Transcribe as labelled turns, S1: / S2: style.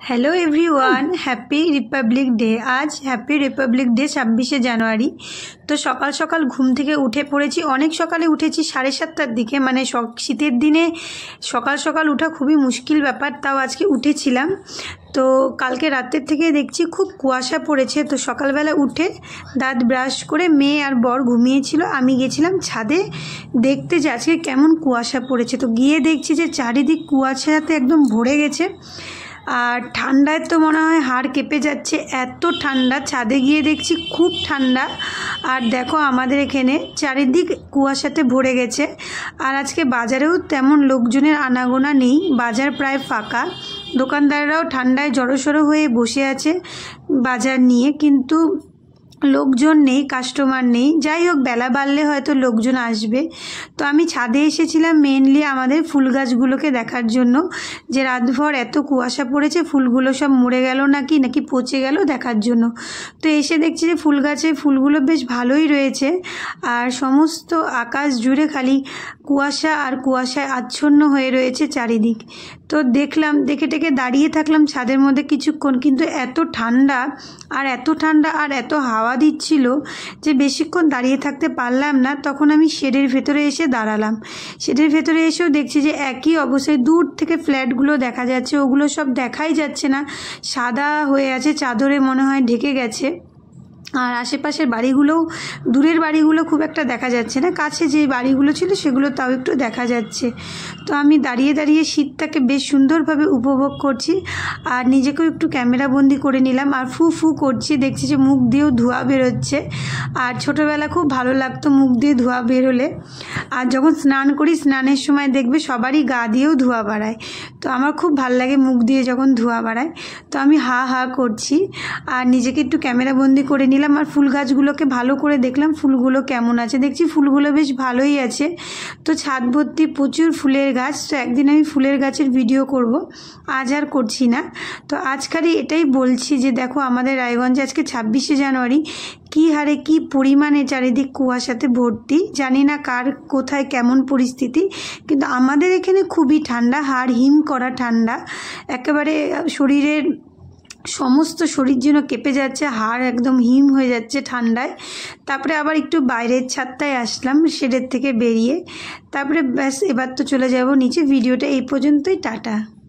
S1: Hello everyone, happy republic day. আজ happy republic day 26শে জানুয়ারি। তো সকাল সকাল ঘুম থেকে উঠে পড়েছি, অনেক সকালে উঠেছি 7:30টার দিকে। মানে শীতের দিনে সকাল সকাল ওঠা খুবই মুশকিল ব্যাপার, তাও আজকে উঠেছিলাম। তো কালকে রাতের থেকে দেখছি খুব কুয়াশা পড়েছে। তো সকালবেলা উঠে দাঁত ব্রাশ করে মেয়ে আর বর ঘুমিয়েছিল, আমি গেছিলাম ছাদে দেখতে যে আজকে কেমন কুয়াশা পড়েছে। তো গিয়ে দেখছি যে চারিদিক কুয়াশাতে একদম ভরে গেছে, আর ঠান্ডায় তো মনে হয় হাড় কেঁপে যাচ্ছে, এত ঠান্ডা। ছাদে গিয়ে দেখছি খুব ঠান্ডা। আর দেখো আমাদের এখানে চারিদিক কুয়াশাতে ভরে গেছে। আর আজকে বাজারেও তেমন লোকজনের আনাগোনা নেই, বাজার প্রায় ফাঁকা। দোকানদাররাও ঠান্ডায় জড়সড়ো হয়ে বসে আছে বাজার নিয়ে, কিন্তু লোকজন নেই, কাস্টমার নেই। যাই হোক, বেলা বাড়লে হয়তো লোকজন আসবে। তো আমি ছাদে এসেছিলাম মেনলি আমাদের ফুল গাছগুলোকে দেখার জন্য, যে রাতভর এত কুয়াশা পড়েছে, ফুলগুলো সব মরে গেল নাকি পচে গেল দেখার জন্য। তো এসে দেখছি যে ফুল গাছে ফুলগুলো বেশ ভালোই রয়েছে, আর সমস্ত আকাশ জুড়ে খালি কুয়াশা আর কুয়াশায় আচ্ছন্ন হয়ে রয়েছে চারিদিক। তো দেখলাম, দেখে টেকে দাঁড়িয়ে থাকলাম ছাদের মধ্যে কিছুক্ষণ, কিন্তু এত ঠান্ডা আর এত হাওয়া দিচ্ছিল যে বেশিক্ষণ দাঁড়িয়ে থাকতে পারলাম না। তখন আমি শেডের ভেতরে এসে দাঁড়ালাম। শেডের ভেতরে এসেও দেখছি যে একই অবস্থায় দূর থেকে ফ্ল্যাটগুলো দেখা যাচ্ছে, ওগুলো সব দেখাই যাচ্ছে না, সাদা হয়ে আছে, চাদরে মনে হয় ঢেকে গেছে। আর আশেপাশের বাড়িগুলোও, দূরের বাড়িগুলো খুব একটা দেখা যাচ্ছে না, কাছে যে বাড়িগুলো ছিল সেগুলো তাও একটু দেখা যাচ্ছে। তো আমি দাঁড়িয়ে দাঁড়িয়ে শীতটাকে বেশ সুন্দরভাবে উপভোগ করছি, আর নিজেকেও একটু ক্যামেরাবন্দি করে নিলাম। আর ফু ফু করছি, দেখছি যে মুখ দিয়েও ধোঁয়া বেরোচ্ছে। আর ছোটোবেলা খুব ভালো লাগতো মুখ দিয়ে ধোঁয়া বেরোলে। আর যখন স্নান করি, স্নানের সময় দেখবে সবারই গা দিয়েও ধোঁয়া বাড়ায়। তো আমার খুব ভালো লাগে মুখ দিয়ে যখন ধোঁয়া বাড়ায়। তো আমি হা হা করছি আর নিজেকে একটু ক্যামেরাবন্দি করে নিলাম। আর ফুল গাছগুলোকে ভালো করে দেখলাম ফুলগুলো কেমন আছে। দেখছি ফুলগুলো বেশ ভালোই আছে। তো ছাদ ভর্তি প্রচুর ফুলের গাছ। তো একদিন আমি ফুলের গাছের ভিডিও করব, আজ আর করছি না। তো আজকালই এটাই বলছি যে দেখো আমাদের রায়গঞ্জে আজকে 26শে জানুয়ারি কী হারে কী পরিমাণে চারিদিক কুয়াশাতে ভর্তি। জানি না কার কোথায় কেমন পরিস্থিতি, কিন্তু আমাদের এখানে খুবই ঠান্ডা, হাড় হিম করা ঠান্ডা। একেবারে শরীরের সমস্ত শরীর যেন কেঁপে যাচ্ছে, হাড় একদম হিম হয়ে যাচ্ছে ঠান্ডায়। তারপরে আবার একটু বাইরের ছাদটায় আসলাম শেডের থেকে বেরিয়ে। তারপরে ব্যাস এবার তো চলে যাব নিচে। ভিডিওটা এই পর্যন্তই, টাটা।